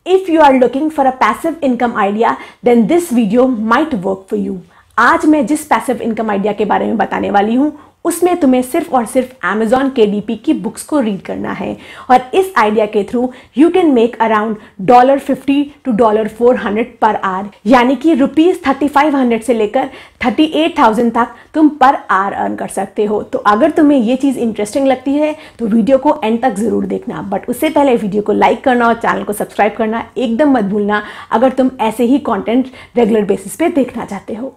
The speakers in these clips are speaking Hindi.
If you are looking for a passive income idea, then this video might work for you. आज मैं जिस पैसिव इनकम आइडिया के बारे में बताने वाली हूँ उसमें तुम्हें सिर्फ और सिर्फ Amazon KDP की बुक्स को रीड करना है और इस आइडिया के through you can make around $50 to $400 per hour, यानी कि ₹3500 से लेकर 38,000 तक तुम पर आवर अर्न कर सकते हो। तो अगर तुम्हें ये चीज़ इंटरेस्टिंग लगती है तो वीडियो को एंड तक ज़रूर देखना, बट उससे पहले वीडियो को लाइक करना और चैनल को सब्सक्राइब करना एकदम मत भूलना अगर तुम ऐसे ही कॉन्टेंट रेगुलर बेसिस पे देखना चाहते हो।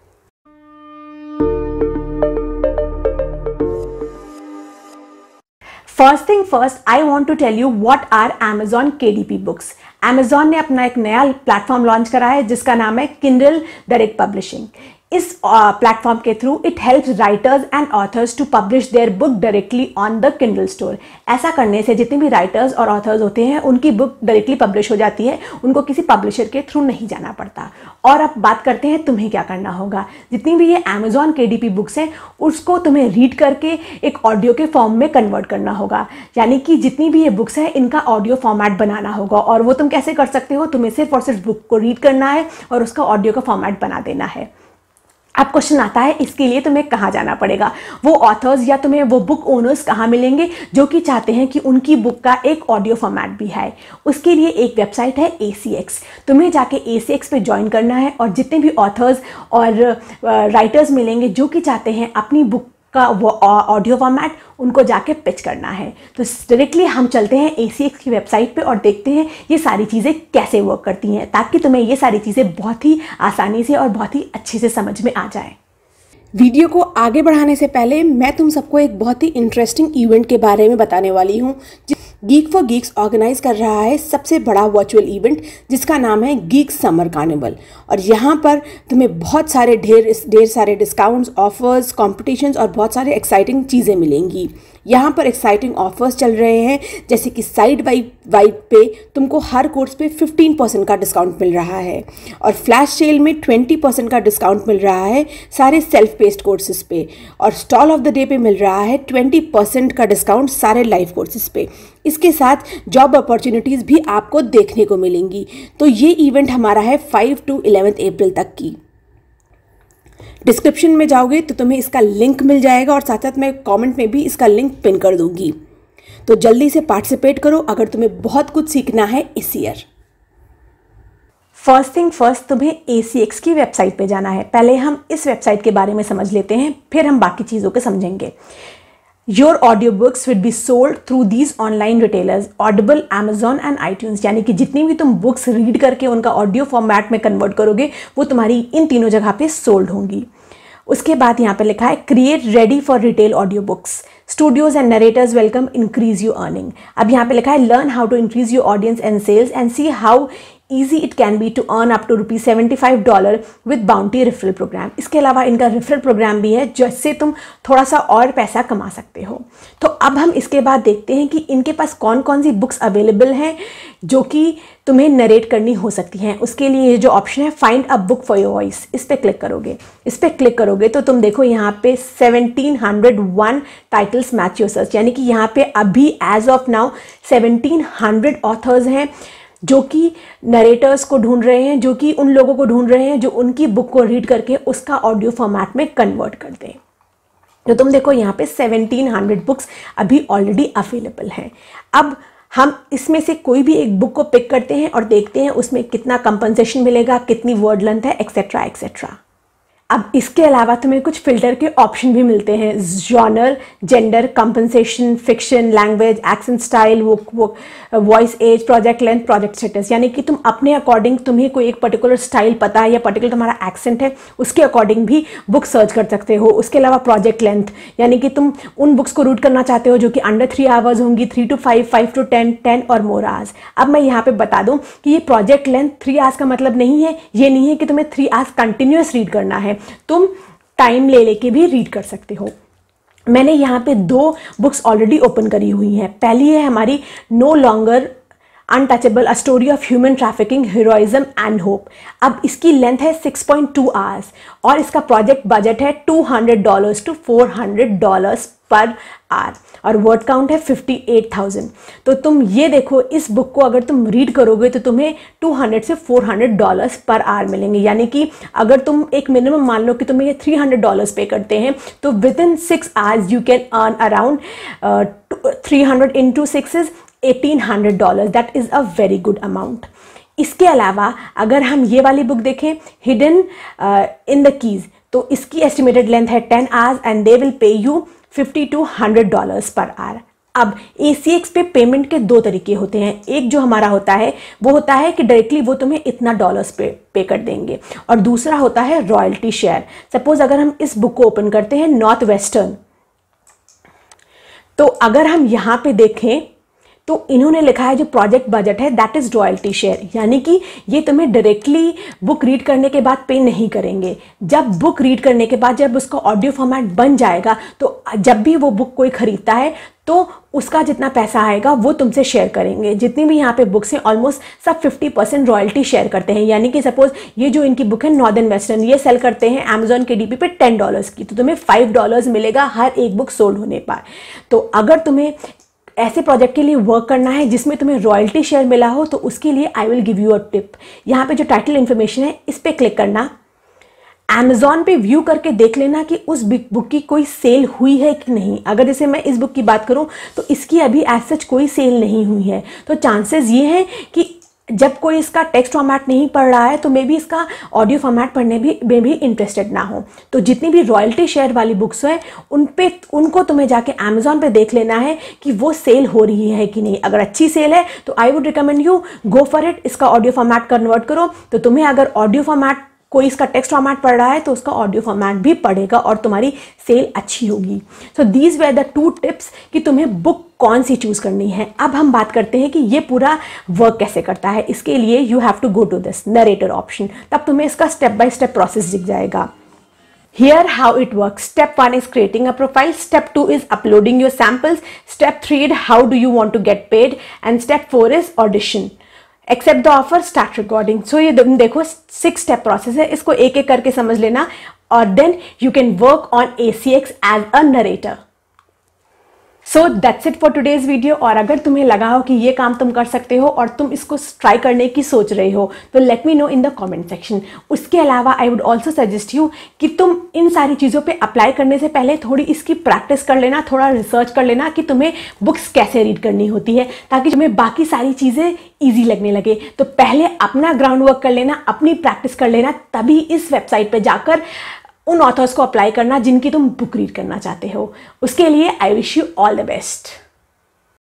First thing first, I want to tell you what are Amazon KDP books. Amazon ने अपना एक नया प्लेटफॉर्म लॉन्च करा है जिसका नाम है Kindle Direct Publishing। इस प्लेटफॉर्म के through it helps writers and authors to publish their book directly on the Kindle store. ऐसा करने से जितने भी राइटर्स और ऑथर्स होते हैं उनकी बुक डायरेक्टली पब्लिश हो जाती है, उनको किसी पब्लिशर के थ्रू नहीं जाना पड़ता। और अब बात करते हैं तुम्हें क्या करना होगा। जितनी भी ये Amazon KDP बुक्स हैं उसको तुम्हें रीड करके एक ऑडियो के फॉर्म में कन्वर्ट करना होगा, यानी कि जितनी भी ये बुक्स हैं इनका ऑडियो फॉर्मेट बनाना होगा। और वो तुम कैसे कर सकते हो, तुम्हें सिर्फ और सिर्फ बुक को रीड करना है और उसका ऑडियो का फॉर्मेट बना देना है। अब क्वेश्चन आता है इसके लिए तुम्हें कहाँ जाना पड़ेगा, वो ऑथर्स या तुम्हें वो बुक ओनर्स कहाँ मिलेंगे जो कि चाहते हैं कि उनकी बुक का एक ऑडियो फॉर्मेट भी है। उसके लिए एक वेबसाइट है ACX, तुम्हें जाके ACX पे ज्वाइन करना है और जितने भी ऑथर्स और राइटर्स मिलेंगे जो कि चाहते हैं अपनी बुक का वो ऑडियो फॉर्मेट, उनको जाके पिच करना है। तो डायरेक्टली हम चलते हैं ACX की वेबसाइट पे और देखते हैं ये सारी चीज़ें कैसे वर्क करती हैं, ताकि तुम्हें ये सारी चीज़ें बहुत ही आसानी से और बहुत ही अच्छे से समझ में आ जाए। वीडियो को आगे बढ़ाने से पहले मैं तुम सबको एक बहुत ही इंटरेस्टिंग इवेंट के बारे में बताने वाली हूँ। गीक फॉर गीक्स ऑर्गेनाइज कर रहा है सबसे बड़ा वर्चुअल इवेंट जिसका नाम है गीक समर कार्निवल। और यहाँ पर तुम्हें बहुत सारे ढेर सारे डिस्काउंट्स, ऑफर्स, कॉम्पिटिशन्स और बहुत सारे एक्साइटिंग चीज़ें मिलेंगी। यहाँ पर एक्साइटिंग ऑफर्स चल रहे हैं जैसे कि साइड बाई वाइड पे तुमको हर कोर्स पे 15% का डिस्काउंट मिल रहा है और फ्लैश सेल में 20% का डिस्काउंट मिल रहा है सारे सेल्फ पेस्ड कोर्सेज पे, और स्टॉल ऑफ द डे पे मिल रहा है 20% का डिस्काउंट सारे लाइव कोर्सेज पे। इसके साथ जॉब अपॉर्चुनिटीज़ भी आपको देखने को मिलेंगी। तो ये इवेंट हमारा है 5 to 11 अप्रैल तक की। डिस्क्रिप्शन में जाओगे तो तुम्हें इसका लिंक मिल जाएगा और साथ साथ मैं कमेंट में भी इसका लिंक पिन कर दूंगी। तो जल्दी से पार्टिसिपेट करो अगर तुम्हें बहुत कुछ सीखना है इस ईयर। फर्स्ट थिंग फर्स्ट, तुम्हें ACX की वेबसाइट पे जाना है। पहले हम इस वेबसाइट के बारे में समझ लेते हैं, फिर हम बाकी चीज़ों को समझेंगे। Your audiobooks will be sold through these online retailers, Audible, Amazon and iTunes। यानी कि जितनी भी तुम बुक्स रीड करके उनका ऑडियो फॉर्मेट में कन्वर्ट करोगे वो तुम्हारी इन तीनों जगह पे सोल्ड होंगी। उसके बाद यहाँ पे लिखा है create ready for retail audio books, studios and narrators welcome, increase your earning. अब यहाँ पे लिखा है learn how to increase your audience and sales and see how easy it can be to earn up to $75 with bounty referral program। इसके अलावा इनका रेफरल प्रोग्राम भी है जिससे तुम थोड़ा सा और पैसा कमा सकते हो। तो अब हम इसके बाद देखते हैं कि इनके पास कौन कौन सी बुक्स अवेलेबल हैं जो कि तुम्हें नरेट करनी हो सकती हैं। उसके लिए ये जो ऑप्शन है find a book for your voice, इस पर क्लिक करोगे। इस पर क्लिक करोगे तो तुम देखो यहाँ पे 1701 टाइटल्स मैच योर सर्च, यानी कि यहाँ पे अभी एज ऑफ नाउ 1700 ऑथर्स हैं जो कि नरेटर्स को ढूंढ रहे हैं, जो कि उन लोगों को ढूंढ रहे हैं जो उनकी बुक को रीड करके उसका ऑडियो फॉर्मेट में कन्वर्ट कर दें। तो तुम देखो यहाँ पे 1700 बुक्स अभी ऑलरेडी अवेलेबल हैं। अब हम इसमें से कोई भी एक बुक को पिक करते हैं और देखते हैं उसमें कितना कंपनसेशन मिलेगा, कितनी वर्ड लेंथ है, एक्सेट्रा एक्सेट्रा। अब इसके अलावा तुम्हें कुछ फिल्टर के ऑप्शन भी मिलते हैं, genre, gender, compensation, fiction, language, accent style, वो voice age, project length, project status. यानी कि तुम अपने अकॉर्डिंग, तुम्हें कोई एक पर्टिकुलर स्टाइल पता है या पर्टिकुलर तुम्हारा एक्सेंट है, उसके अकॉर्डिंग भी बुक सर्च कर सकते हो। उसके अलावा प्रोजेक्ट लेंथ, यानी कि तुम उन बुक्स को रीड करना चाहते हो जो कि अंडर 3 आवर्स होंगी, 3 to 5, 5 to 10 और मोर आवर्स। अब मैं यहाँ पे बता दूँ कि ये प्रोजेक्ट लेंथ 3 आवर्स का मतलब नहीं है, ये नहीं है कि तुम्हें 3 आवर्स कंटिन्यूस रीड करना है, तुम टाइम ले लेके भी रीड कर सकते हो। मैंने यहाँ पे 2 बुक्स ऑलरेडी ओपन करी हुई हैं। पहली है हमारी no longer untouchable, a story of human trafficking, heroism and hope. अब इसकी लेंथ है 6.2 आवर्स और इसका प्रोजेक्ट बजट है $200 to $400 पर आवर और वर्ड काउंट है 58,000। तो तुम ये देखो, इस बुक को अगर तुम रीड करोगे तो तुम्हें $200 से $400 पर आवर मिलेंगे। यानी कि अगर तुम एक मिनिमम मान लो कि तुम्हें ये $300 पे करते हैं, तो within 6 hours you can earn around 300 into 6 is $1,800। That is a very good amount. इसके अलावा अगर हम ये वाली बुक देखें, हिडन इन द कीज, तो इसकी एस्टिमेटेड लेंथ है 10 hours and they will pay you $50 to $100 per hour. अब ACX पे पेमेंट के 2 तरीके होते हैं। एक जो हमारा होता है वो होता है कि डायरेक्टली वो तुम्हें इतना डॉलर्स पे कर देंगे, और दूसरा होता है रॉयल्टी शेयर। सपोज अगर हम इस बुक को ओपन करते हैं नॉर्थ वेस्टर्न, तो अगर हम यहाँ पे देखें तो इन्होंने लिखा है जो प्रोजेक्ट बजट है दैट इज रॉयल्टी शेयर, यानी कि ये तुम्हें डायरेक्टली बुक रीड करने के बाद पे नहीं करेंगे। जब बुक रीड करने के बाद जब उसका ऑडियो फॉर्मेट बन जाएगा, तो जब भी वो बुक कोई खरीदता है तो उसका जितना पैसा आएगा वो तुमसे शेयर करेंगे। जितनी भी यहाँ पे बुक्स हैं ऑलमोस्ट सब 50% रॉयल्टी शेयर करते हैं। यानी कि सपोज ये जो इनकी बुक है नॉर्दर्न वेस्टर्न, ये सेल करते हैं अमेजॉन के डीपी पे $10 की, तो तुम्हें $5 मिलेगा हर एक बुक सोल्ड होने पर। तो अगर तुम्हें ऐसे प्रोजेक्ट के लिए वर्क करना है जिसमें तुम्हें रॉयल्टी शेयर मिला हो, तो उसके लिए I will give you a tip. यहाँ पे जो टाइटल इन्फॉर्मेशन है इस पर क्लिक करना, अमेजॉन पे व्यू करके देख लेना कि उस बुक की कोई सेल हुई है कि नहीं। अगर जैसे मैं इस बुक की बात करूं तो इसकी अभी एज सच कोई सेल नहीं हुई है, तो चांसेस ये हैं कि जब कोई इसका टेक्स्ट फॉर्मेट नहीं पढ़ रहा है तो मे बी इसका ऑडियो फॉर्मेट पढ़ने में भी इंटरेस्टेड ना हो। तो जितनी भी रॉयल्टी शेयर वाली बुक्स हैं उनको तुम्हें जाके अमेजॉन पे देख लेना है कि वो सेल हो रही है कि नहीं। अगर अच्छी सेल है तो I would recommend you go for it, इसका ऑडियो फॉर्मेट कन्वर्ट करो। तो तुम्हें अगर ऑडियो फॉर्मेट कोई इसका टेक्स्ट फॉर्मेट पढ़ रहा है तो उसका ऑडियो फॉर्मेट भी पढ़ेगा और तुम्हारी सेल अच्छी होगी। So these were the 2 tips कि तुम्हें बुक कौन सी चूज करनी है। अब हम बात करते हैं कि ये पूरा वर्क कैसे करता है। इसके लिए you have to go to this narrator option, तब तुम्हें इसका स्टेप बाय स्टेप प्रोसेस दिख जाएगा। Here how it works. Step 1 is creating a profile. Step 2 is uploading your samples. Step 3 is how do you want to get paid. And step 4 is audition. Accept the offer, start recording. So ये देखो 6 step process है, इसको एक एक करके समझ लेना और then you can work on ACX as a narrator. So that's it for today's video. और अगर तुम्हें लगा हो कि ये काम तुम कर सकते हो और तुम इसको ट्राई करने की सोच रहे हो तो let me know in the comment section. उसके अलावा I would also suggest you कि तुम इन सारी चीज़ों पे अप्लाई करने से पहले थोड़ी इसकी प्रैक्टिस कर लेना, थोड़ा रिसर्च कर लेना कि तुम्हें बुक्स कैसे रीड करनी होती है, ताकि तुम्हें बाकी सारी चीज़ें ईजी लगने लगे। तो पहले अपना ग्राउंड वर्क कर लेना, अपनी प्रैक्टिस कर लेना, तभी इस वेबसाइट पर जाकर उन ऑथर्स को अप्लाई करना जिनकी तुम बुक रीड करना चाहते हो। उसके लिए I wish you all the best.